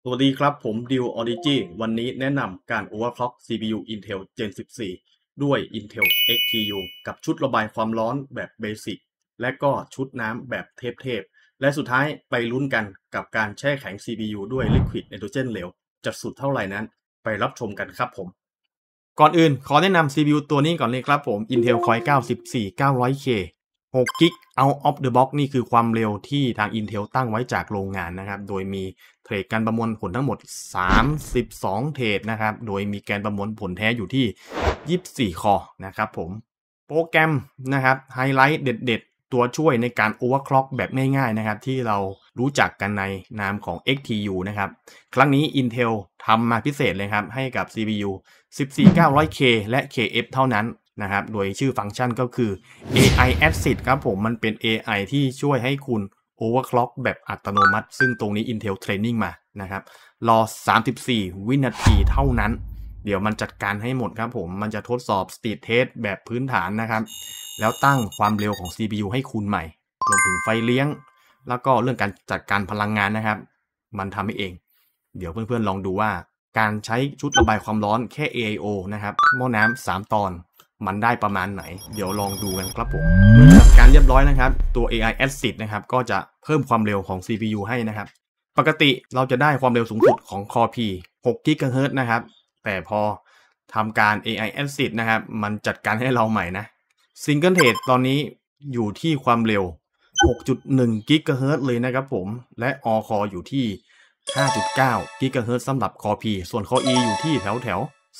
สวัสดีครับผมดิวออริจิวันนี้แนะนำการ Overclock CPU Intel Gen 14 ด้วย Intel XTU กับชุดระบายความร้อนแบบเบสิกและก็ชุดน้ำแบบเทพๆและสุดท้ายไปลุ้นกันกับการแช่แข็ง CPU ด้วย Liquid Nitrogen เหลวจะสุดเท่าไหร่นั้นไปรับชมกันครับผมก่อนอื่นขอแนะนำ CPU ตัวนี้ก่อนเลยครับผม Intel Core 9 14 900K 6 GB out of the box นี่คือความเร็วที่ทาง Intel ตั้งไว้จากโรงงานนะครับโดยมีเทรดการประมวลผลทั้งหมด32เทรดนะครับโดยมีแกนประมวลผลแท้อยู่ที่24คอนะครับผมโปรแกรมนะครับไฮไลท์เด็ดๆตัวช่วยในการ overclock แบบง่ายๆนะครับที่เรารู้จักกันในนามของ XTU นะครับครั้งนี้ Intel ทำมาพิเศษเลยครับให้กับ CPU 14900K และ KF เท่านั้นนะครับโดยชื่อฟังก์ชันก็คือ AI Assist ครับผมมันเป็น AI ที่ช่วยให้คุณ overclock แบบอัตโนมัติซึ่งตรงนี้ Intel Training มานะครับรอ34วินาทีเท่านั้นเดี๋ยวมันจัดการให้หมดครับผมมันจะทดสอบ Speed Test แบบพื้นฐานนะครับแล้วตั้งความเร็วของ CPU ให้คุณใหม่รวมถึงไฟเลี้ยงแล้วก็เรื่องการจัดการพลังงานนะครับมันทำให้เองเดี๋ยวเพื่อนๆลองดูว่าการใช้ชุดระบายความร้อนแค่ AIO นะครับหม้อน้ำ3ตอนมันได้ประมาณไหนเดี๋ยวลองดูกันครับผมเมื่อจัดการเรียบร้อยนะครับตัว AI Assist นะครับก็จะเพิ่มความเร็วของ CPU ให้นะครับปกติเราจะได้ความเร็วสูงสุดของ Core P 6 GHz นะครับแต่พอทำการ AI Assist นะครับมันจัดการให้เราใหม่นะ Single Thread ตอนนี้อยู่ที่ความเร็ว 6.1 GHz เลยนะครับผมและ All Core อยู่ที่ 5.9 GHz สำหรับ Core P ส่วน Core E อยู่ที่แถว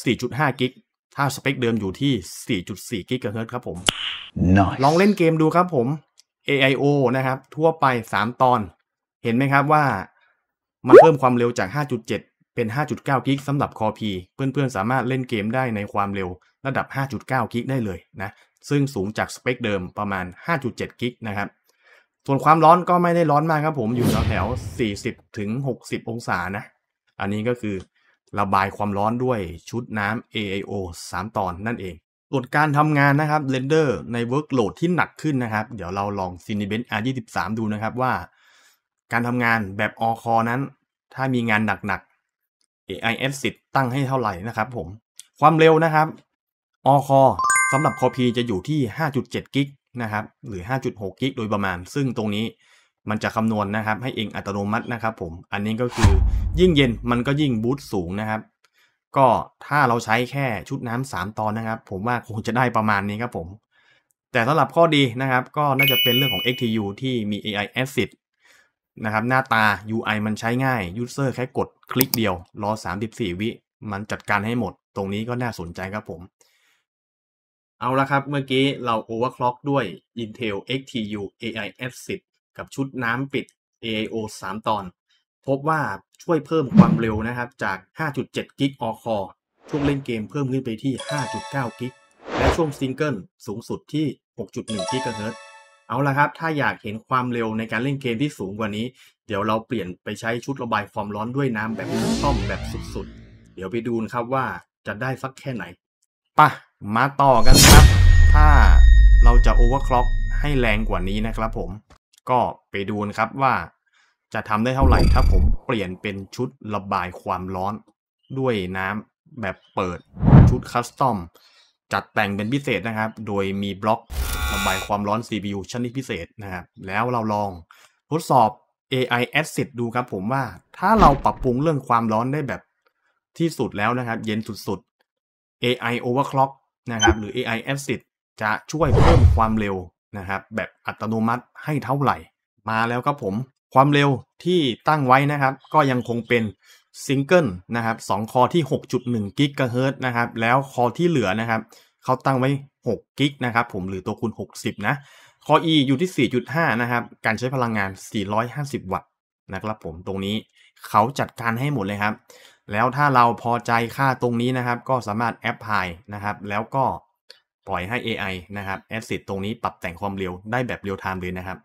4.5 GHzถ้าสเปคเดิมอยู่ที่ 4.4 GHz ครับผม Nice. ลองเล่นเกมดูครับผม AIO นะครับทั่วไป3ตอนเห็นไหมครับว่ามันเพิ่มความเร็วจาก 5.7 เป็น 5.9 กิกสำหรับ Core P เพื่อนๆสามารถเล่นเกมได้ในความเร็วระดับ 5.9 กิกได้เลยนะซึ่งสูงจากสเปคเดิมประมาณ 5.7 กิกนะครับส่วนความร้อนก็ไม่ได้ร้อนมากครับผมอยู่แถว40 ถึง 60 องศานะอันนี้ก็คือระบายความร้อนด้วยชุดน้ำ AIO 3 ตอนนั่นเองส่วนการทำงานนะครับเรนเดอร์ใน workload ที่หนักขึ้นนะครับเดี๋ยวเราลอง Cinebench R23 ดูนะครับว่าการทำงานแบบ all core นั้นถ้ามีงานหนักๆ AI Assist ตั้งให้เท่าไหร่นะครับผมความเร็วนะครับ all core สำหรับ Core P จะอยู่ที่ 5.7 กิกนะครับหรือ 5.6 กิกโดยประมาณซึ่งตรงนี้มันจะคำนวณนะครับให้เองอัตโนมัตินะครับผมอันนี้ก็คือยิ่งเย็นมันก็ยิ่งบูสต์สูงนะครับก็ถ้าเราใช้แค่ชุดน้ำ3ตอนนะครับผมว่าคงจะได้ประมาณนี้ครับผมแต่สำหรับข้อดีนะครับก็น่าจะเป็นเรื่องของ XTU ที่มี AI Assist นะครับหน้าตา UI มันใช้ง่าย User แค่กดคลิกเดียวรอ34วิมันจัดการให้หมดตรงนี้ก็น่าสนใจครับผมเอาละครับเมื่อกี้เรา overclock ด้วย Intel XTU AI Assist กับชุดน้ำปิด AIO 3 ตอนพบว่าช่วยเพิ่มความเร็วนะครับจาก 5.7 กิก all core ช่วงเล่นเกมเพิ่มขึ้นไปที่ 5.9 กิกและช่วงซิงเกิลสูงสุดที่ 6.1 กิกะเฮิรตซ์เอาละครับถ้าอยากเห็นความเร็วในการเล่นเกมที่สูงกว่านี้เดี๋ยวเราเปลี่ยนไปใช้ชุดระบายความร้อนด้วยน้ำแบบคัสตอมแบบสุดๆเดี๋ยวไปดูครับว่าจะได้สักแค่ไหนป่ะมาต่อกันครับถ้าเราจะ overclock ให้แรงกว่านี้นะครับผมก็ไปดูครับว่าจะทำได้เท่าไหร่ถ้าผมเปลี่ยนเป็นชุดระบายความร้อนด้วยน้ำแบบเปิดชุดคัสตอมจัดแต่งเป็นพิเศษนะครับโดยมีบล็อกระบายความร้อน CPU ชนิดพิเศษนะครับแล้วเราลองทดสอบ AI Assist ดูครับผมว่าถ้าเราปรับปรุงเรื่องความร้อนได้แบบที่สุดแล้วนะครับเย็นสุดๆ AI Overclock นะครับหรือ AI Assist จะช่วยเพิ่มความเร็วนะครับแบบอัตโนมัติให้เท่าไหร่มาแล้วครับผมความเร็วที่ตั้งไว้นะครับก็ยังคงเป็นซิงเกิลนะครับ2คอที่ 6.1 กิกะเฮิรตซ์นะครับแล้วคอที่เหลือนะครับเขาตั้งไว้6กิกนะครับผมหรือตัวคูณ60นะคอ E อยู่ที่ 4.5 นะครับการใช้พลังงาน450วัตต์นะครับผมตรงนี้เขาจัดการให้หมดเลยครับแล้วถ้าเราพอใจค่าตรงนี้นะครับก็สามารถแอปพลายนะครับแล้วก็ปล่อยให้ AI นะครับ Assist ตรงนี้ปรับแต่งความเร็วได้แบบเรียลไทม์เลยนะครับ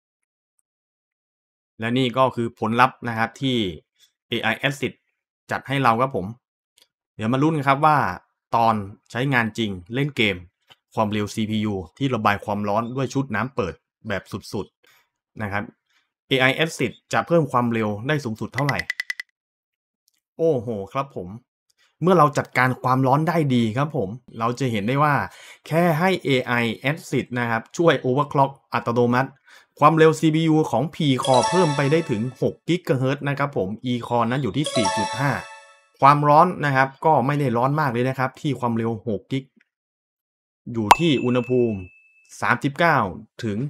และนี่ก็คือผลลัพธ์นะครับที่ AI Assist จัดให้เราครับผมเดี๋ยวมาลุ้นกันครับว่าตอนใช้งานจริงเล่นเกมความเร็ว CPU ที่ระบายความร้อนด้วยชุดน้ำเปิดแบบสุดๆนะครับ AI Assist จะเพิ่มความเร็วได้สูงสุดเท่าไหร่โอ้โหครับผมเมื่อเราจัดการความร้อนได้ดีครับผมเราจะเห็นได้ว่าแค่ให้ AI Assist นะครับช่วย Overclock อัตโนมัติความเร็ว CPU ของ P-Core เพิ่มไปได้ถึง6 GHz นะครับผม E-Core นั้นอยู่ที่ 4.5 ความร้อนนะครับก็ไม่ได้ร้อนมากเลยนะครับที่ความเร็ว6 g อยู่ที่อุณหภูมิ39ถึง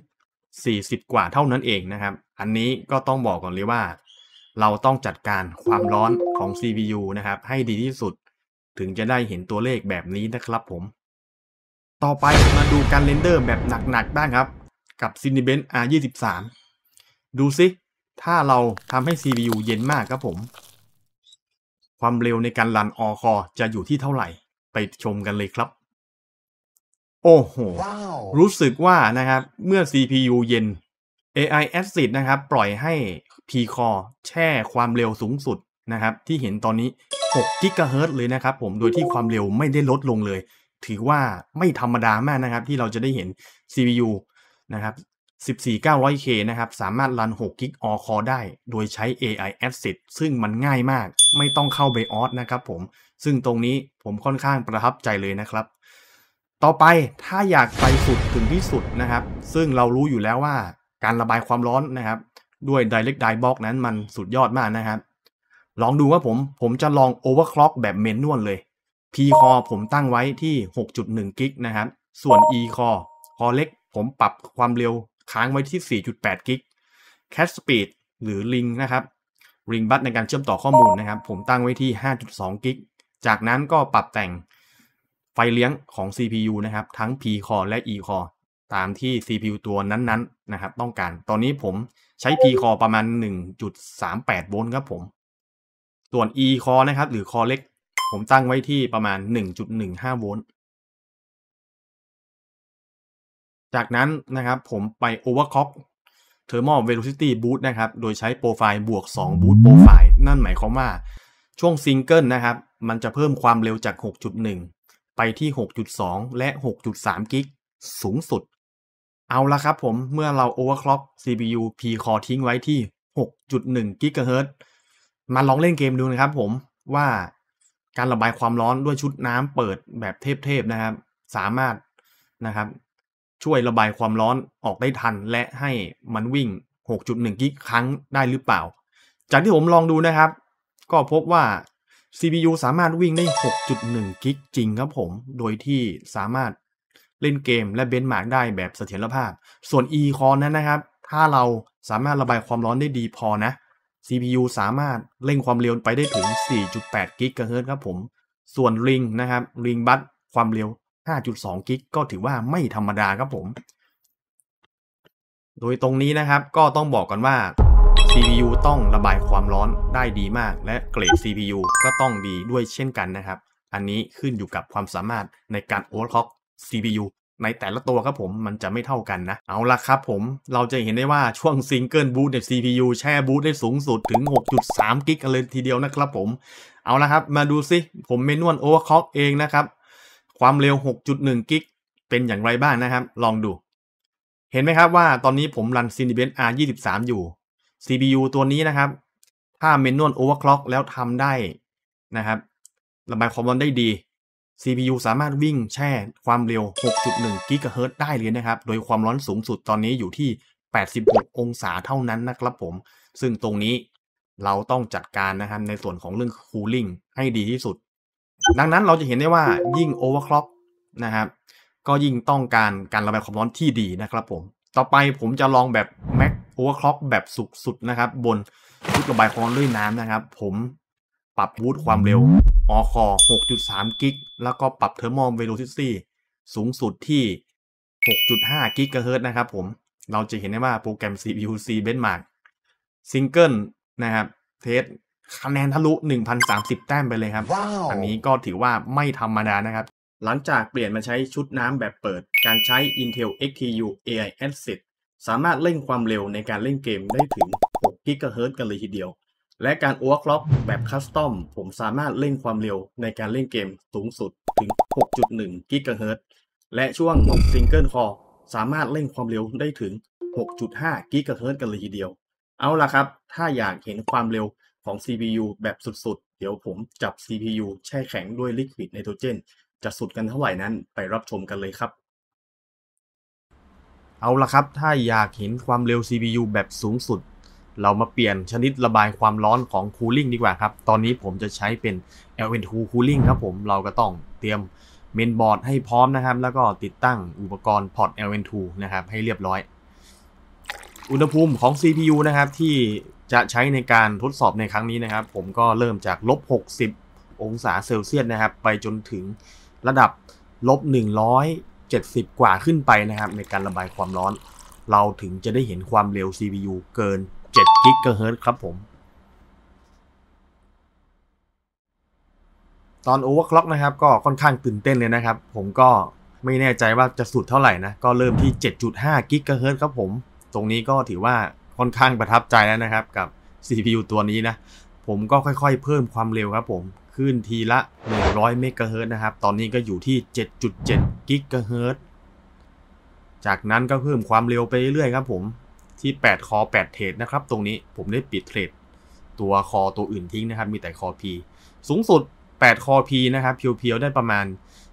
40กว่าเท่านั้นเองนะครับอันนี้ก็ต้องบอกก่อนเลยว่าเราต้องจัดการความร้อนของ CPU นะครับให้ดีที่สุดถึงจะได้เห็นตัวเลขแบบนี้นะครับผมต่อไปมาดูการเรนเดอร์แบบหนักๆบ้างครับกับ Cinebench R23 ดูซิถ้าเราทำให้ CPU เย็นมากครับผมความเร็วในการรัน All Core จะอยู่ที่เท่าไหร่ไปชมกันเลยครับ โอ้โห wow. รู้สึกว่านะครับเมื่อ CPU เย็น AI Assist นะครับปล่อยให้ P-Core แช่ความเร็วสูงสุดนะครับที่เห็นตอนนี้6 GHz เลยนะครับผมโดยที่ความเร็วไม่ได้ลดลงเลยถือว่าไม่ธรรมดามากนะครับที่เราจะได้เห็น CPU นะครับ14900K นะครับสามารถรัน6 GB All Core ได้โดยใช้ AI Assist ซึ่งมันง่ายมากไม่ต้องเข้า BIOS นะครับผมซึ่งตรงนี้ผมค่อนข้างประทับใจเลยนะครับต่อไปถ้าอยากไปสุดถึงที่สุดนะครับซึ่งเรารู้อยู่แล้วว่าการระบายความร้อนนะครับด้วย Direct Drive Box นั้นมันสุดยอดมากนะครับลองดูว่าผมจะลอง Overclock แบบเมนวลเลย P-Core ผมตั้งไว้ที่ 6.1 กิกนะครับส่วน E-Core คอเล็กผมปรับความเร็วค้างไว้ที่ 4.8 กิก Cache Speed หรือ Ring นะครับ Ring Bus ในการเชื่อมต่อข้อมูลนะครับผมตั้งไว้ที่ 5.2 กิกจากนั้นก็ปรับแต่งไฟเลี้ยงของ CPU นะครับทั้ง P-Core และ E-Core ตามที่ CPU ตัวนั้นๆนะครับต้องการตอนนี้ผมใช้ P-Core ประมาณ 1.38 โวลต์ครับผมส่วน E-Core นะครับหรือ Core เล็กผมตั้งไว้ที่ประมาณ 1.15 โวลต์จากนั้นนะครับผมไป Overclock Thermal Velocity Boost นะครับโดยใช้โปรไฟล์บวก2 Boost โปรไฟล์นั่นหมายความว่าช่วงซิงเกิลนะครับมันจะเพิ่มความเร็วจาก 6.1 ไปที่ 6.2 และ 6.3 กิกสูงสุดเอาละครับผมเมื่อเรา Overclock CPU P-Core ทิ้งไว้ที่ 6.1 GHz มาลองเล่นเกมดูนะครับผมว่าการระบายความร้อนด้วยชุดน้ำเปิดแบบเทพๆนะครับสามารถนะครับช่วยระบายความร้อนออกได้ทันและให้มันวิ่ง 6.1 กิกครั้งได้หรือเปล่าจากที่ผมลองดูนะครับก็พบว่า CPU สามารถวิ่งได้ 6.1 กิกจริงครับผมโดยที่สามารถเล่นเกมและเบนช์มาร์กได้แบบเสถียรภาพส่วน E-Core นั้นนะครับถ้าเราสามารถระบายความร้อนได้ดีพอนะ CPU สามารถเร่งความเร็วไปได้ถึง 4.8 กิกะเฮิรตซ์ครับผมส่วน Ring นะครับ Ring Bus ความเร็ว 5.2 กิกก็ถือว่าไม่ธรรมดาครับผมโดยตรงนี้นะครับก็ต้องบอกกันว่า CPU ต้องระบายความร้อนได้ดีมากและเกรด CPU ก็ต้องดีด้วยเช่นกันนะครับอันนี้ขึ้นอยู่กับความสามารถในการ overclock CPU ในแต่ละตัวครับผมมันจะไม่เท่ากันนะเอาละครับผมเราจะเห็นได้ว่าช่วง Single Boot ใน CPU แช่บูตได้สูงสุดถึง 6.3 กิกเลยทีเดียวนะครับผมเอาละครับมาดูซิผมเมนวล overclock เองนะครับความเร็ว 6.1 กิกเป็นอย่างไรบ้างนะครับลองดูเห็นไหมครับว่าตอนนี้ผมรัน Cinebench R23 อยู่ CPU ตัวนี้นะครับถ้า Manual Overclock แล้วทำได้นะครับระบายความร้อนได้ดี CPU สามารถวิ่งแช่ความเร็ว 6.1 GHz ได้เลยนะครับโดยความร้อนสูงสุดตอนนี้อยู่ที่ 86 องศาเท่านั้นนะครับผมซึ่งตรงนี้เราต้องจัดการนะครับในส่วนของเรื่อง Cooling ให้ดีที่สุดดังนั้นเราจะเห็นได้ว่ายิ่ง Overclock นะครับก็ยิ่งต้องการระบายความร้อนที่ดีนะครับผมต่อไปผมจะลองแบบ Max Overclock แบบสุดๆนะครับบนชุดระบายความร้อนด้วยน้ำนะครับผมปรับบูตความเร็ว All Core 6.3 กิกแล้วก็ปรับ Thermal Velocity สูงสุดที่ 6.5 กิกะเฮิรตซ์นะครับผมเราจะเห็นได้ว่าโปรแกรม CPU C Benchmark Single นะครับเทสคะแนนทะลุ 1,030 แต้มไปเลยครับ wow. อันนี้ก็ถือว่าไม่ธรรมดานะครับหลังจากเปลี่ยนมาใช้ชุดน้ำแบบเปิดการใช้ Intel XTU AI Assist สามารถเร่งความเร็วในการเล่นเกมได้ถึง 6 GHz กันเลยทีเดียวและการ Overclock แบบคัสตอมผมสามารถเร่งความเร็วในการเล่นเกมสูงสุดถึง 6.1 GHz และช่วง Single Core สามารถเร่งความเร็วได้ถึง 6.5 GHz กันเลยทีเดียวเอาล่ะครับถ้าอยากเห็นความเร็วของ CPU แบบสุดๆเดี๋ยวผมจับ CPU แช่แข็งด้วย Liquid Nitrogen จะสุดกันเท่าไหร่นั้นไปรับชมกันเลยครับเอาละครับถ้าอยากเห็นความเร็ว CPU แบบสูงสุดเรามาเปลี่ยนชนิดระบายความร้อนของ Cooling ดีกว่าครับตอนนี้ผมจะใช้เป็น LN2 Cooling ครับผมเราก็ต้องเตรียมเมนบอร์ดให้พร้อมนะครับแล้วก็ติดตั้งอุปกรณ์พอร์ต LN2 นะครับให้เรียบร้อยอุณหภูมิของ CPU นะครับที่จะใช้ในการทดสอบในครั้งนี้นะครับผมก็เริ่มจาก-60 องศาเซลเซียสนะครับไปจนถึงระดับ-170 กว่าขึ้นไปนะครับในการระบายความร้อนเราถึงจะได้เห็นความเร็ว CPU เกิน7 GHz ครับผมตอน Overclock นะครับก็ค่อนข้างตื่นเต้นเลยนะครับผมก็ไม่แน่ใจว่าจะสุดเท่าไหร่นะก็เริ่มที่ 7.5 GHz ครับผมตรงนี้ก็ถือว่าค่อนข้างประทับใจแล้วนะครับกับ CPU ตัวนี้นะผมก็ค่อยๆเพิ่มความเร็วครับผมขึ้นทีละ100 MHz นะครับตอนนี้ก็อยู่ที่ 7.7 GHz จากนั้นก็เพิ่มความเร็วไปเรื่อยๆครับผมที่8 คอ 8 เทรดนะครับตรงนี้ผมได้ปิดเทรดตัวคอตัวอื่นทิ้งนะครับมีแต่คอ P สูงสุด8 คอ P นะครับเพียวๆได้ประมาณ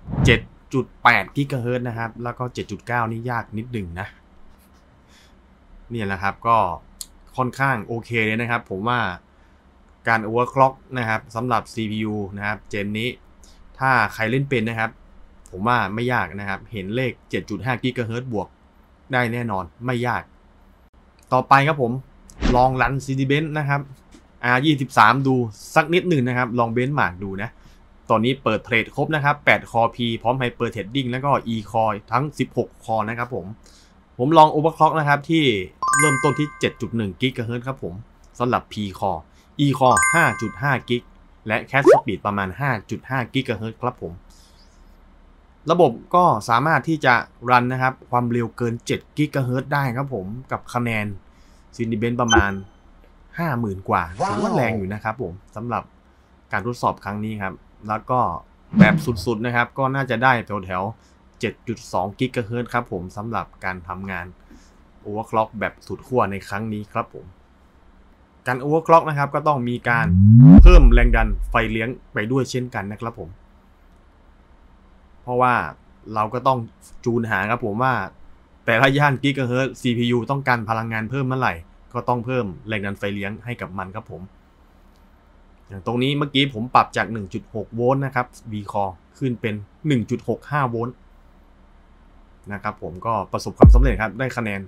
7.8 GHz นะครับแล้วก็ 7.9 นี่ยากนิดหนึ่งนะนี่แหละครับก็ค่อนข้างโอเคเลยนะครับผมว่าการ overclock นะครับสำหรับ CPU นะครับเจนนี้ถ้าใครเล่นเป็นนะครับผมว่าไม่ยากนะครับเห็นเลข 7.5 GHz บวกได้แน่นอนไม่ยากต่อไปครับผมลองรัน Citybench นะครับ R23 ดูสักนิดหนึ่งนะครับลองเบนช์มาร์กดูนะตอนนี้เปิดเทรดครบนะครับ8 คอ P พร้อม Hyper Threading แล้วก็ E Core ทั้ง16 คอนะครับผมลอง Overclock นะครับที่เริ่มต้นที่ 7.1 GHz ครับผมสำหรับ P Core E Core 5.5 GHz และ Cache Speed ประมาณ 5.5 GHz ครับผมระบบก็สามารถที่จะรันนะครับความเร็วเกิน7 GHz ได้ครับผมกับคะแนน Cinebench ประมาณ 50,000 กว่าถือว่าแรงอยู่นะครับผมสำหรับการทดสอบครั้งนี้ครับแล้วก็แบบสุดๆนะครับก็น่าจะได้แถวๆ 7.2 GHz ครับผมสำหรับการทำงาน Overclock แบบสุดขั้วในครั้งนี้ครับผมการ Overclock นะครับก็ต้องมีการเพิ่มแรงดันไฟเลี้ยงไปด้วยเช่นกันนะครับผมเพราะว่าเราก็ต้องจูนหาครับผมว่าแต่ละย่านกิกะเฮิรตซ์ CPU ต้องการพลังงานเพิ่มเมื่อไหร่ก็ต้องเพิ่มแรงดันไฟเลี้ยงให้กับมันครับผมอย่างตรงนี้เมื่อกี้ผมปรับจาก 1.6 โวลต์นะครับ V-Core ขึ้นเป็น 1.65 โวลต์นะครับผมก็ประสบความสำเร็จครับได้คะแนน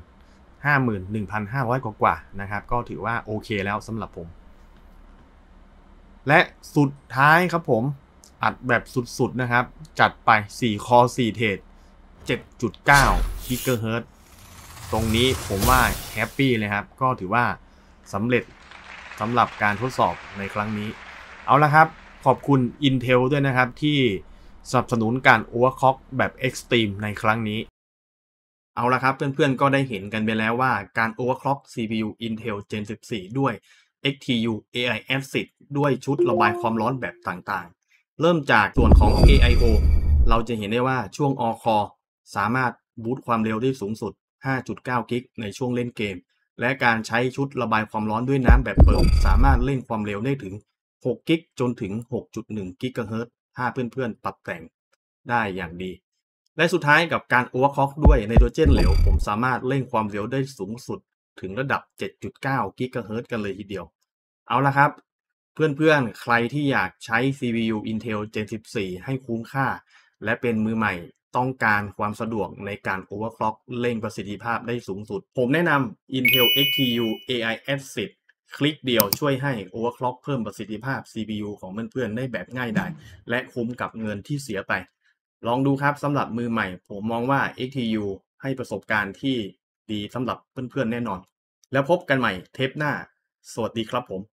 51,500 กว่าๆนะครับก็ถือว่าโอเคแล้วสำหรับผมและสุดท้ายครับผมอัดแบบสุดๆนะครับจัดไป4 คอ 4 เทรด 7.9 GHz ตรงนี้ผมว่าแฮปปี้เลยครับก็ถือว่าสำเร็จสำหรับการทดสอบในครั้งนี้เอาละครับขอบคุณ Intel ด้วยนะครับที่สนับสนุนการ Overclock แบบ Extreme ในครั้งนี้เอาละครับเพื่อนๆก็ได้เห็นกันไปแล้วว่าการ Overclock CPU Intel Gen 14 ด้วย XTU AI Acid ด้วยชุดระบายความร้อนแบบต่างๆเริ่มจากส่วนของ AIO เราจะเห็นได้ว่าช่วง All Core สามารถบูตความเร็วได้สูงสุด 5.9 กิกในช่วงเล่นเกมและการใช้ชุดระบายความร้อนด้วยน้ำแบบเปิดสามารถเล่นความเร็วได้ถึง 6 กิกจนถึง 6.1 กิกะเฮิรตซ์ถ้าเพื่อนๆปรับแต่งได้อย่างดีและสุดท้ายกับการ Overclock ด้วยไนโตรเจนเหลวผมสามารถเร่งความเร็วได้สูงสุดถึงระดับ 7.9 กิกะเฮิรตซ์กันเลยทีเดียวเอาละครับเพื่อนๆใครที่อยากใช้ CPU Intel Gen 14 ให้คุ้มค่าและเป็นมือใหม่ต้องการความสะดวกในการ Overclock เร่งประสิทธิภาพได้สูงสุดผมแนะนำ Intel XTU AI Acid คลิกเดียวช่วยให้ Overclock เพิ่มประสิทธิภาพ CPU ของเพื่อนๆได้แบบง่ายดายและคุ้มกับเงินที่เสียไปลองดูครับสำหรับมือใหม่ผมมองว่า XTU ให้ประสบการณ์ที่ดีสำหรับเพื่อนๆแน่นอนแล้วพบกันใหม่เทปหน้าสวัสดีครับผม